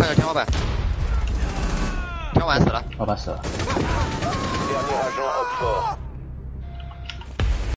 有天花板，天花板死了， 老板死了。 Dernier agent Oxford.